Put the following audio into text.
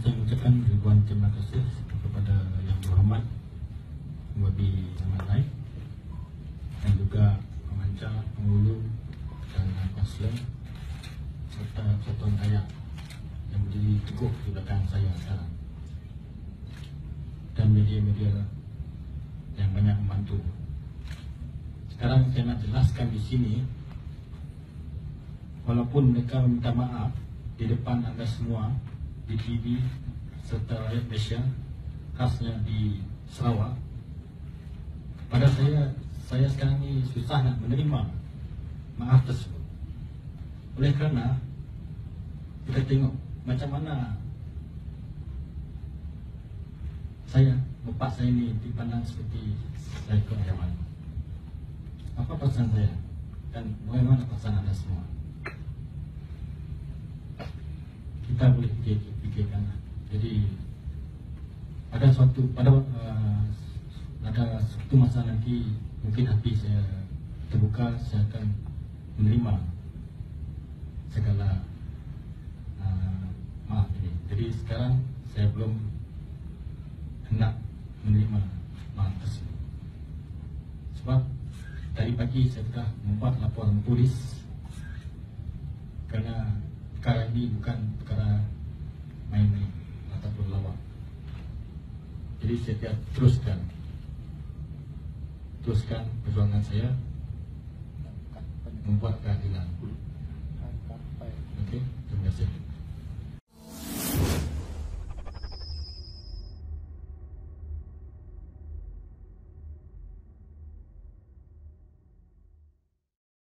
saya mengucapkan ribuan terima kasih kepada Yang Berhormat Wabi Zaman Lain dan juga pemancar, penghulu dan konselor serta persatuan rakyat yang berdiri teguh di belakang saya sekarang, dan media-media yang banyak membantu. Sekarang saya nak jelaskan di sini, walaupun mereka meminta maaf di depan anda semua di TV serta rakyat Malaysia, khasnya di Sarawak, pada saya sekarang ni susah nak menerima maaf tersebut. Oleh kerana kita tengok macam mana bapa saya ni dipandang seperti seekor haiwan. Apa perasaan saya dan bagaimana perasaan anda semua? Kita boleh fikirkan. Jadi ada suatu masa nanti mungkin hati saya terbuka, saya akan menerima segala maaf ini. Jadi sekarang saya belum hendak menerima maaf tersebut, sebab tadi pagi saya telah membuat laporan polis kerana perkara ini bukan perkara main-main ataupun lawak. Jadi saya teruskan perjuangan saya membuat keadilan. Okey, terima kasih.